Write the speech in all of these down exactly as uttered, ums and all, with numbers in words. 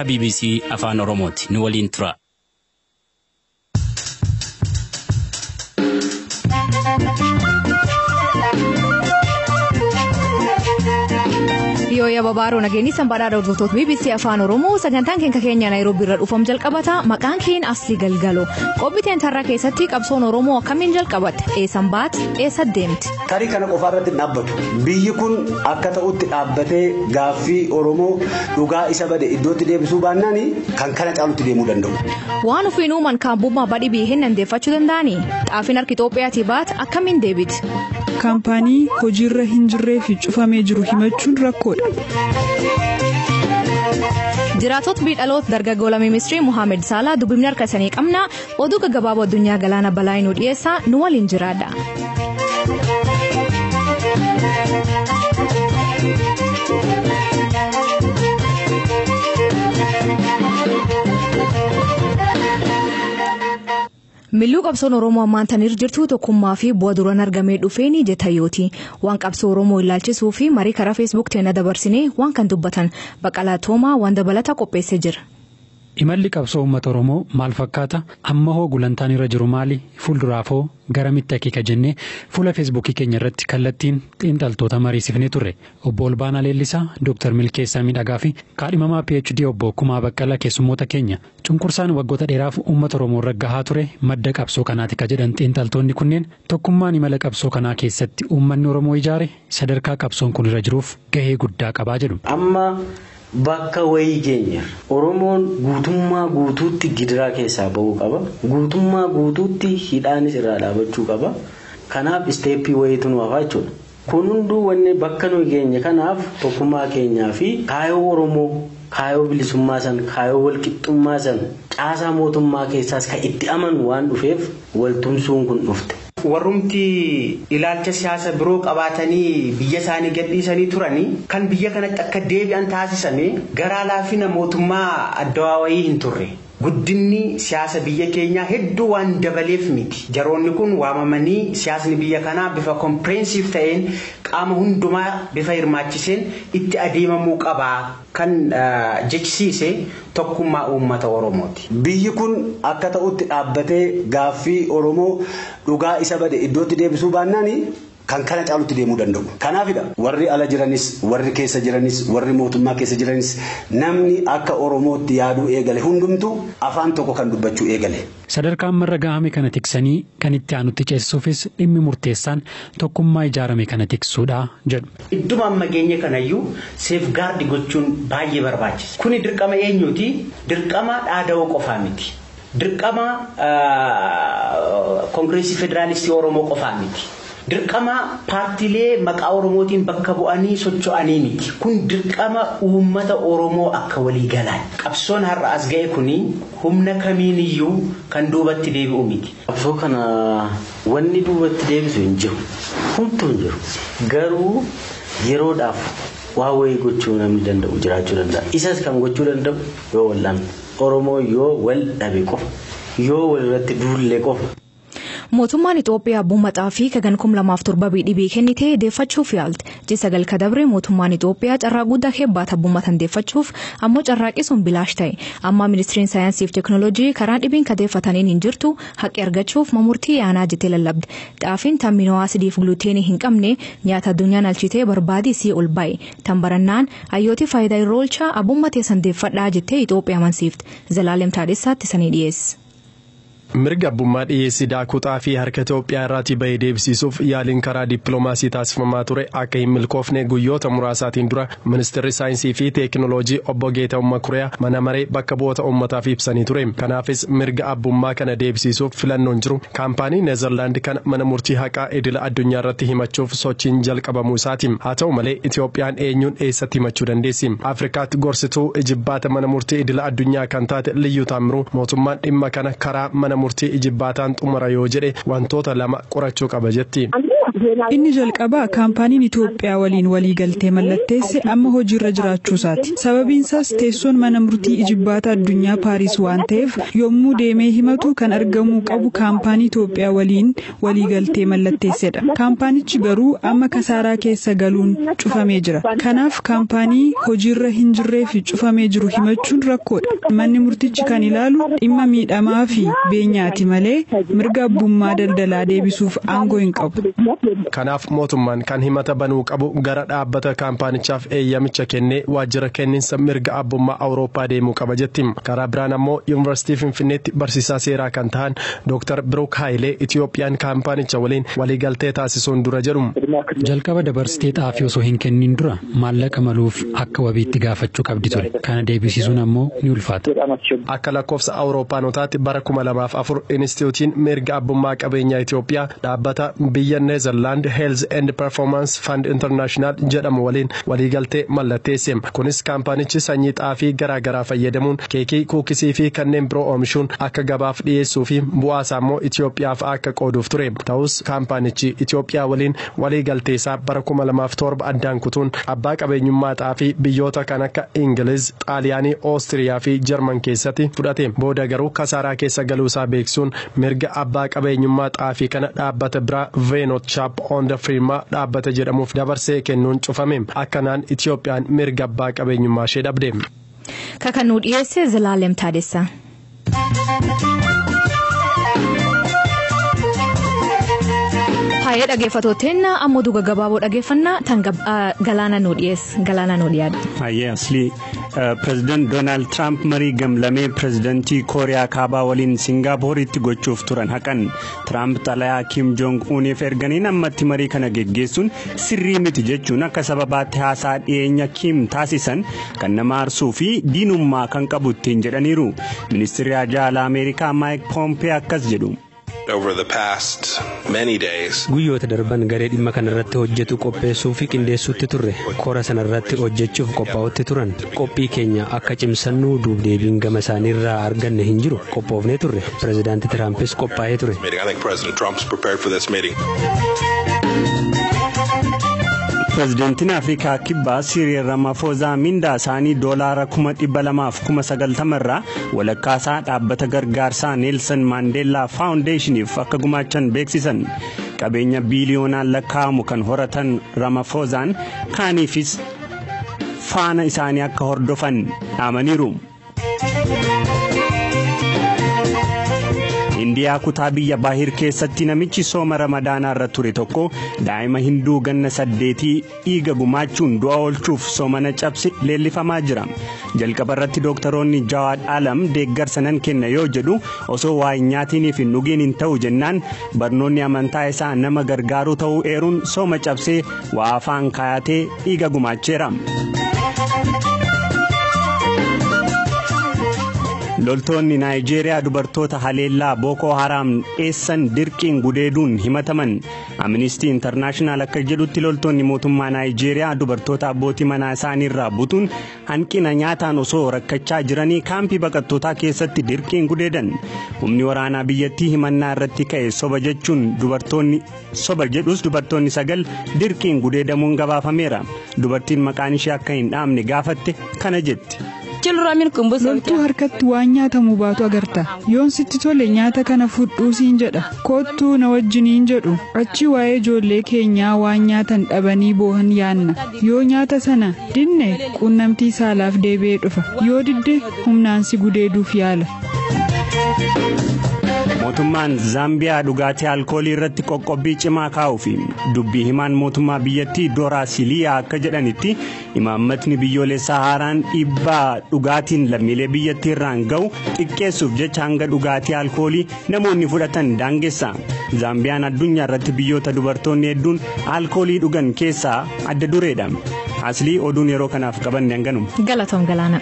B B C Afaan Oromooti nu waliin tura. Yoo yababaaroo nageenyi sanbaadhaa hordoftoota B B C Afaan Oromoo sagantaan keenya keenya Naayiroobii irra dhufam jalqabata maqaan keenya Asli Galgalo qophiiteen tarraa keessatti qabsoon Oromoo akkamiin jalqabatte eessan baat eessa deemti tarii kana qofa irratti dhaabbatu biyyi kun akka ta'utti dhaabbatee gaaffii Oromoo dhugaa isa bade iddootti deebisuu baannaan kan kana caalutti deemuu danda'u waan ofiin uuman kaambummaa badii biyyeen dandeeffachuu danda'ani xaafiin harka Itoophiyaatii baat akkamiin deebiti kaampaanii hojiirra hin jirree fi cufamee jiru himachuun rakkoodha. Jiraatota biidhaloota dargaggoo lammii Misrii Mohamed Salah dubbifni harka isaanii qabna oduu gaggabaaboo addunyaa galaana balaa nu dhiyeessaa nu waliin jiraadha. Milluu qabsoon Oromoo ammaan tanir jirtu tokkummaa fi bu'a duraan argamee dhufeeni jetayooti waan qabsoo Oromoo ilaalchisuu fi marii karaa Facebook teena dabarsinee waan kan dubbatan Baqalaa Toomaa waan dabalata qopheessee jira. Imalli qabsoo uummata Oromoo maal fakkaata amma hoo gulantaan irra jiru maali fuulduraafoo garamitti akeeka jennee fuula Facebook keenya irratti kallattiin xiinxaltoota mariisifnee turre obbo Olbaanaa Leellisaa Dr. Milkeessaa Miidhagaa fi kaadhimamaa P H D obbo Kumaa Baqqalaa keessummoota keenya cunqursaan waggoota dheeraaf uummata Oromoo irra gahaa ture madda qabsoo kanaati ka jedhan xiinxaltoonni kunneen tokkummaan imala qabsoo kanaa keessatti uummanni Oromoo ijaare sadarkaa qabsoon kun irra jiruuf gahee guddaa qabaa jedhu. Amma bakka wayii keenya Oromoon guutummaa guutuutti gidiraa keessaa ba'uu qaba guutummaa guutuutti hidhaanis irraa dhaabachuu qaba kanaaf isteeppii wayiitu nu hafaa jechuudha kun hunduu wanne bakka nuyi keenya kanaaf tokkummaa keenyaa fi kaayoo Oromoo kaayoo bilisummaa san kaayoo walqixxummaa san caasaa mootummaa keessaas kan itti amanu waan dhufeef waltumsuun kun dhufte. Warrumti ilaalcha siyaasa biroo qabaatanii biyya isaanii gadhiisanii turanii kan biyya kanatti akka deebi'an taasisanii garaa laafina mootummaa addawaawayii hin turre guddinni siyaasa biyya keenyaa hedduu waan dabaleef miti jaroonni kun waamamanii siyaasni biyya kanaa bifa comprehensive ta'een qaama hundumaa bifa hirmaachiseen itti adeemamuu qabaa kan jechisiise tokkummaa uummata Oromooti. Biyyi kun akka ta'utti dhaabbatee gaaffii Oromoo dhugaa isa bade iddootti deebisuu baannaan kan kana caalutti deemuu danda'u. Kanaafidha warri ala jiranis warri keessa jiranis warri mootummaa keessa jiranis namni akka Oromootti yaaduu eegale hundumtu afaan tokko kan dubbachuu eegale. Sadarkaan marra gahame kana tiksanii kan itti aanutti ceesisuufis dhimmi murteessaan tokkummaa ijaarame kana tiksuudha jedhu. Idduma amma geenye kanayyuu safeguard gochuun baay'ee barbaachisa. Kuni dirqama eenyuuti? Dirqama dhaadawoo qofaa miti. Dirqama Koongireesii Federaalistii Oromoo qofaa miti. Dirqama paartiilee maqaa Oromootiin bakka bu'anii socho'anii miti. Kun dirqama uummata Oromoo akka walii galaan. Qabsoon har'a as ga'e kuni humna kamiiniyyuu kan duubatti deebi'u miti. Qabsoo kana wanni duubatti deebisu hin jiru. Humtuu hin jiru. Garuu yeroodhaaf waa wayii gochuu namni danda'u jiraachuu danda'a. Isas kan gochuu danda'u yoo wallaan Oromoo yoo wal dhabe qofa yoo walirratti duullee qofa. Mootummaan Itoophiyaa bu'uumataa fi kagan kum lamaaf torba dhibee kennitee deeffachuuf yaalti. Jisagal kadabre mootummaan Itoophiyaa carraa guddaa hebbata bu'uumatan deeffachuuf ammoo carraaqisuun bilaash ta'e. Amma ministeerri saayinsii fi teekinooloojii karaa dhibiin kadeeffataniin hin jirtu haqi argachuuf mamurtii yaanaa jettee lallabde. Xaafiin tamminoo asidiif gluteenii hin qabne nyaata addunyaan alchitee barbaadii sii ol ba'e. Tan barannaan hayyooti faayidaa irra oolchaa abbummatee san deeffadhaa jettee Itoophiyaa amansiifte. Zalaalem Taadessaatti sanii dhiyeesse. Mirga abbummaa dhiyeessii daakutaa fi harka Itoophiyaa irratti bahee deebisiisuuf yaaliin karaa dippiloomaasii taasifamaa ture akka hin milkoofne guyyoota muraasaatiin dura ministeerri saayinsii fi teekinooloojii obbo Geetahuun Makuriyaa mana maree bakka bu'oota uummataaf ibsanii ture. Kanaafis mirga abbummaa kana deebisiisuuf filannoon jiru kaampaanii Neezerlaand kan mana murtii haqaa idila addunyaa irratti himachuuf sochiin jalqabamuu isaati. Haa ta'u malee Itoophiyaan eenyuun eessatti himachuu dandeessi? Afrikaatti gorsituu ijibbaata mana murtii idila addunyaa kan taate Liyyuu Taamiruu mootummaan dhimma kana karaa mana murtii ijibbaataan xumura yoo jedhe wantoota lama qorachuu qaba jetti. Inni jalqabaa kaampaaniin Itoophiyaa waliin walii galtee mallatteesse amma hojiirra jiraachuu isaati. Sababiin isaas teessoon mana murtii ijibbaata addunyaa Paariis waan ta'eef yommuu deemee himatu kan argamuu qabu kaampaanii Itoophiyaa waliin walii galtee mallatteessedha. Kaampaanichi garuu amma kasaaraa keessa galuun cufamee jira. Kanaaf kaampaanii hojiirra hin jirree fi cufamee jiru himachuun rakkoodha. Manni murtichi kan ilaalu dhimma miidhamaa fi beenyaati malee mirga abbummaa daldalaa deebisuuf aangoo hin qabu. Kanaaf mootummaan kan himata banuu qabu gara dhaabbata kaampaanichaaf eeyyamicha kennee waajjira kenniinsa mirga abbummaa Awurooppaa deemuu qaba jetti. Karaa biraan ammoo Yuunivarsiitii Finfinneetti barsiisaa seeraa kan ta'an Dooktar Birook Haayilee Itiyoophiyaan kaampaanicha waliin waliigaltee taasisuun dura jedhu. Jalqaba dabarsitee xaafii osoo hin kennin dura maallaqa maluuf akka wabiitti gaafachuu qabdi ture. Kana deebisiisuun ammoo ni ulfaata. Akka lakkoofsa Awurooppaanotaatti bara kuma lamaaf afur Inistituutiin mirga abbummaa qabeenyaa Itiyoophiyaa dhaabbata biyya Neezerlaand Health and Performance Fund International jedhamu waliin waliigaltee mallatteesse. Kunis kaampaanichi sanyii xaafii garaa garaa fayyadamuun keekii, kuukisii fi kanneen biroo oomishuun akka gabaaf dhiyeessuu fi bu'aasaa immoo Itiyoophiyaaf akka qooduuf ture. Ta'us kaampaanichi Itiyoophiyaa waliin waliigaltee isaa bara kuma lamaaf torba addaan kutuun abbaa qabeenyummaa xaafii biyyoota kan akka Ingiliz, Xaaliyaanii, Oostiriyaa fi Jarman keessatti fudhate. Booda garuu kasaaraa keessa galuusaa beeksisuun mirga abbaa qabeenyummaa xaafii kana dhaabbata biraa Veenot Chaap on the Firma dhaabbata jedhamuuf dabarsee kennuun cufame. Akkanaan Itiyoophiyaan mirga abbaa qabeenyummaa ishee dhabde. Kakanuu dhiyeesse Zalaalem Taadessaa. Haayee dhaggeeffatooteen ammoo duga gabaaboo dhaggeeffannaa tan galaana nuu dhiyeesse galaana nuu dhiyaadha. Haayee asli pireezidant Doonaald Tiraamp marii gamlamee pireezidantii Kooriyaa Kaabaa waliin Singaappooritti gochuuf turan haqan. Tiraamp xalayaa Kim Joong Uniif erganiin ammatti marii kana geggeessuun sirrii miti jechuun akka sababaatti haasaa dhiyeenya Kim taasisan kan nama aarsuu fi diinummaa kan qabu ittiin jedhaniiru. Ministeerri Haajaa Alaa Ameerikaa Maayik Poompee akkas jedhu. Over the past many days. Guyyoota darban garee dhimma kanarratti hojjetu qopheessuu fi qindeessuutti turre. Kora sanarratti hojjechuuf qophaa'utti turan. Qophii keenya akka cimsannu duubdeebiin gama isaaniirraa arganne hin jiru. Qophoofnee turre. Pireezidaanti Tiraampis qophaa'ee ture. I think President Trump's prepared for this meeting. Pireezidantiin Afrikaa Kibbaa Siriil Ramaphosa mindaa isaanii doolaara kuma dhibba lamaaf kuma sagaltama irraa walakkaasaa dhaabbata gargaarsaa Neelsan Maandeellaa Faawundeeshiniif akka gumaachan beeksisan. Qabeenya biiliyoonaan lakkaa'amu kan horatan Ramaphosaan kaaniifis faana isaanii akka hordofan dhaamaniiru. Indiyaa kutaa biyya Baahir keessatti namichi sooma Ramadaanaa irra ture tokko daa'ima Hinduu ganna saddeetii dhiiga gumaachuun du'a oolchuuf soomana cabse leellifamaa jira. Jalqaba irratti dooktaroonni Jawaad Alam deeggarsa nan kenna yoo jedhu osoo waa hin nyaatiniif hin dhugiin hin ta'u jennaan barnoonni amantaa isaa nama gargaaruu ta'uu eeruun sooma cabsee waa afaan kaayatee dhiiga gumaacheera. Loltoonni Naayijeeriyaa dubartoota haleellaa Boko Haram dheessan dirqiin gudeeduun himataman. Amnesty International akka jedhutti loltoonni mootummaa Naayijeeriyaa dubartoota abbootii manaa isaaniirraa butuun hanqina nyaataan osoo rakkachaa jiranii kaampii baqattootaa keessatti dirqiin gudeedan. Humni waraanaa biyyattii himannaa irratti ka'e soba jechuun dubartoonni soba jedhus dubartoonni sagal dirqiin gudeedamuun gabaafameera. Dubartiin maqaan ishee akka hin dhaamne gaafatte kana jetti. Loltuu harkatti waan nyaatamu baatu agarta. Yoon sitti tole nyaata kana fudhuu siin jedha. Kottuu na wajjiniin jedhu. Achi waa'ee ijoollee keenyaa waan nyaatan dhabanii boohan yaanna. Yoo nyaata sana dinne quunnamtii saalaaf deebi'ee dhufa. Yoo didde humnaan si gudeeduuf yaala. Mootummaan Zaambiyaa dhugaatii alkoolii irratti qoqqobbii cimaa kaa'uu fi dubbii himaan mootummaa biyyattii Dooraa Siliyaa akka jedhanitti imaammatni biyyoolessaa haaraan dhiibbaa dhugaatiin lammiilee biyyattii irraan ga'u xiqqeessuuf jecha hanga dhugaatii alkoolii namoonni fudhatan daangessa. Zaambiyaan addunyaa irratti biyyoota dubartoonni hedduun alkoolii dhugan keessaa adda dureedha. Aslii oduun yeroo kanaaf qabanne hanganuma. Galatoom Galaana.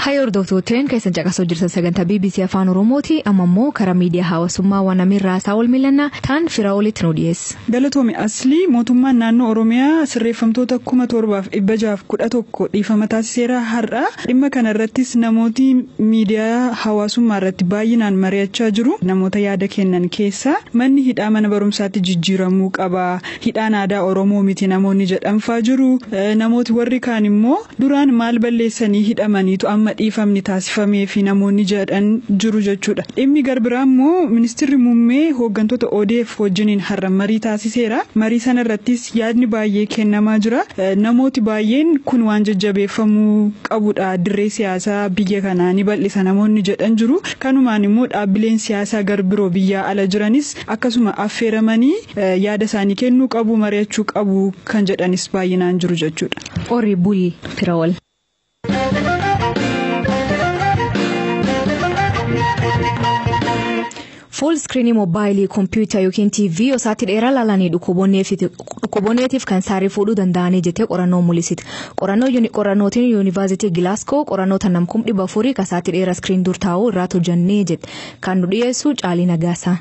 Hayi hordoftootteen keessan caqasoo jirtan sagantaa B B C Afaan Oromooti amma immoo karaa miidiyaa hawaasummaa waan amirraa saawol milannaa taan firaa olitti nu dhiyeessa. Galatoome aslii mootummaan naannoo Oromiyaa sirreeffamtoota kuma torbaaf dhibba jaaf kudha tokko dhiifama taasiseera har'a dhimma kana irrattis namooti miidiyaa hawaasummaa irratti baay'inaan mari'achaa jiru. Namoota yaada kennan keessaa manni hidhaa mana barumsaatti jijjiiramuu qaba. Hidhaan aadaa Oromoo miti namoonni jedhanfaa jiru. Namooti warri kaan immoo duraan maal balleessanii hidhamaniitu amma dhiifamni taasifamee fi namoonni jedhan jiru jechuudha. Dhimmi garbiraa immoo ministeerri muummee hooggantoota O D F wajjiniin har'a marii taasiseera. Marii sana irrattis yaadni baay'ee kennamaa jira. Namooti baay'een kun waan jajjabeeffamuu qabudha. Dirree siyaasaa biyya kanaa ni bal'isa namoonni jedhan jiru. Kanumaan immoo dhaabbileen siyaasaa garbiroo biyya ala jiranis akkasuma affeeramanii yaada isaanii kennuu qabu mari'achuu qabu kan jedhanis baay'inaan jiru jechuudha. Ori bul firawal. Full screen mobile computer yookiin T V osaatti dheeraa laalanii dhukkuboonneetiif kan saarii fuudhuu danda'anii jettee qorannoo mul'isite. Qorannootiin Yuunivarsiitii Glasgow qorannoota namkum dhibba afurii kasaatti dheeraa screen dur taa'uu irraa hojjannee jette. Kan nu dhiyeessu Caalii Nagaasaa.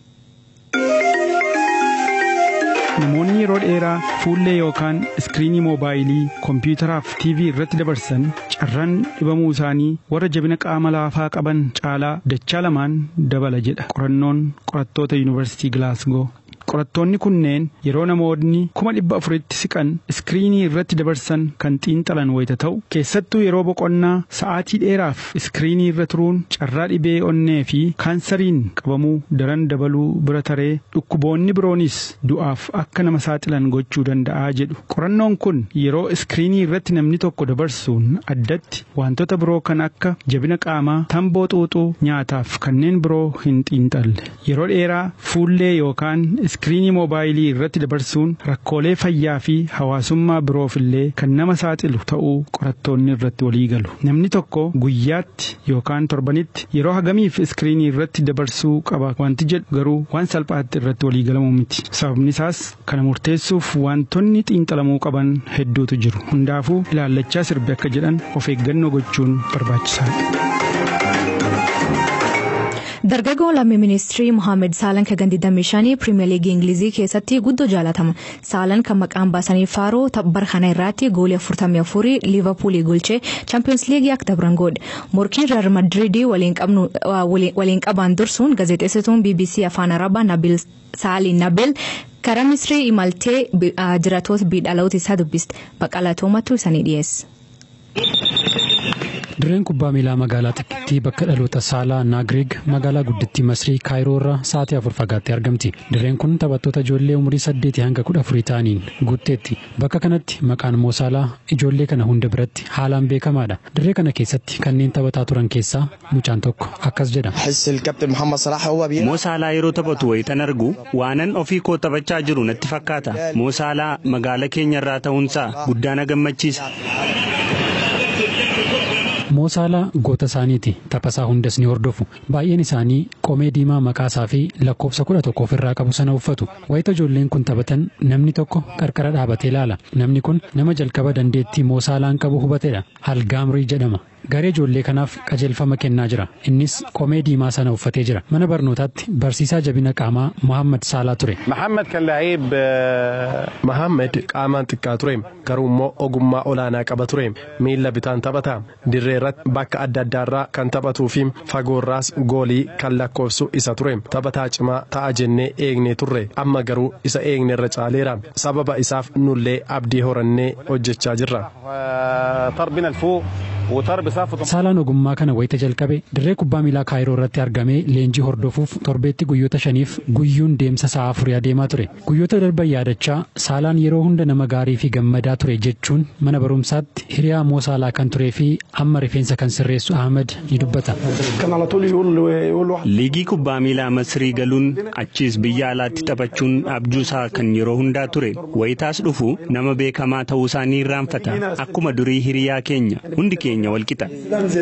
Namoonni yeroo dheeraa fuullee yookaan iskiriinii moobaayilii kompiitaraaf T V irratti dabarsan carraan dhibamuu isaanii warra jabina qaama laafaa qaban caalaa dachaa lamaan dabala jedha qorannoon qorattoota Yuunivarsiitii Glasgow. Qorattoonni kunneen yeroo namoonni kuma dhibba afuritti siqan iskiriinii irratti dabarsan kan xiinxalan wayita ta'u keessattuu yeroo boqonnaa sa'aatii dheeraaf iskiriinii irra turuun carraa dhibee onnee fi kaansariin qabamuu daran dabaluu bira taree dhukkuboonni biroonis du'aaf akka nama saaxilan gochuu danda'a jedhu. Qorannoon kun yeroo iskiriinii irratti namni tokko dabarsuun addatti wantoota biroo kan akka jabina qaamaa, tamboo xuuxuu, nyaataaf kanneen biroo hin xiinxalle. Yeroo dheeraa fuullee yookaan iskiriinii moobaayilii irratti dabarsuun rakkoolee fayyaa fi hawaasummaa biroof illee kan nama saaxilu ta'uu qorattoonni irratti walii galu. Namni tokko guyyaatti yookaan torbanitti yeroo hagamiif iskiriinii irratti dabarsuu qaba wanti jedhu garuu waan salphaatti irratti walii galamuu miti. Sababni isaas kana murteessuuf wantoonni xiinxalamuu qaban hedduutu jiru. Hundaafuu ilaallachaa sirbi akka jedhan of eeggannoo gochuun barbaachisaadha. Dargaggoon lammii ministirii Mohaammed Saalan kan gandi dammeeshanii Pirimeer Liigii Ingilizii keessatti guddoo jaalatama. Saalan kan maqaan baasanii faaroo tabbara kana irratti goolii afurtamii afurii Liiverpuulii golchee Champions Liigii akka dabran godhe. Morkiin Real Madrid waliin qaban dursuun gaazexeessituun B B C Afaan Arabaa Nabil Saali Nabil karaa Misrii imaltee jiratoota biidhaloota isaa dubbiste. Baqalaa Toomattuu isanii dhiyeesse. Dirreen kubbaa miilaa magaalaa xiqqittii bakka dhaloota Saalaa Naagreeg magaalaa guddittii Masrii Kaayiroo irraa sa'aatii afur fagaattee argamti. Dirreen kun taphattoota ijoollee umurii saddeetii hanga kudha afurii ta'aniin guutteetti. Bakka kanatti maqaan Moo Saalaa ijoollee kana hunda biratti haalaan beekamaadha. Dirree kana keessatti kanneen taphataa turan keessaa mucaan tokko akkas jedha. Moo Saalaa yeroo taphatu wayitan argu waanan ofii koo taphachaa jiru natti fakkaata. Moo Saalaa magaalaa keenya irraa ta'uunsaa guddaa na gammachiisa. Moo Saalaa goota isaaniiti taphasaa hundas ni hordofu. Baay'een isaanii qomee diimaa maqaasaa fi lakkoofsa kudha tokko ofirraa qabu sana uffatu. Wayita ijoolleen kun taphatan namni tokko qarqara dhaabatee ilaala. Namni kun nama jalqaba dandeettii Moo Saalaan qabu hubatedha. Algaamrii jedhama. Garee ijoollee kanaaf qajeelfama kennaa jira. Innis qomee diimaa sana uffatee jira. Mana barnootaatti barsiisaa jabina qaamaa Mohaammed Saalaa ture. Mohaammed kan laa'eeb Mohaammed qaamaan xiqqaa ture. Garuu immoo ogummaa olaanaa qaba ture. Miila bitaan taphata. Dirree irratti bakka adda addaarraa kan taphatuu fi fagoorraas goolii kan lakkoofsu isa ture. Taphataa cimaa ta'a jennee eegnee turre. Amma garuu isa eegne irra caaleera. Sababa isaaf nullee abdii horannee hojjechaa jirra. Saalaan ogummaa kana wayita jalqabe dirree kubbaa miilaa Kaayiroo irratti argamee leenjii hordofuuf torbeetti guyyoota shaniif guyyuun deemsa sa'a afurii adeemaa ture. Guyyoota darban yaadachaa Saalaan yeroo hunda nama gaarii fi gammadaa ture jechuun mana barumsaatti hiriyaa Moo Saalaa kan turee fi amma rifeensa kan sirreessu Ahmed ni dubbata. Liigii kubbaa miilaa Masrii galuun achiis biyya alaatti taphachuun abjuusaa kan yeroo hundaa ture. Wayitaas dhufu nama beekamaa ta'uu isaanii irraanfata. Akkuma durii hiriyaa keenya hundi keenya walqixa.